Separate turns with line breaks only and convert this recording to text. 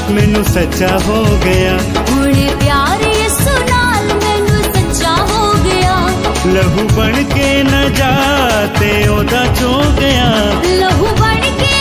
मैनू सच्चा हो गया।
हुणे प्यार यसु नाल मैनू सच्चा हो गया।
लहू बन के न जा ते ओदा चो गया।
लहू बन के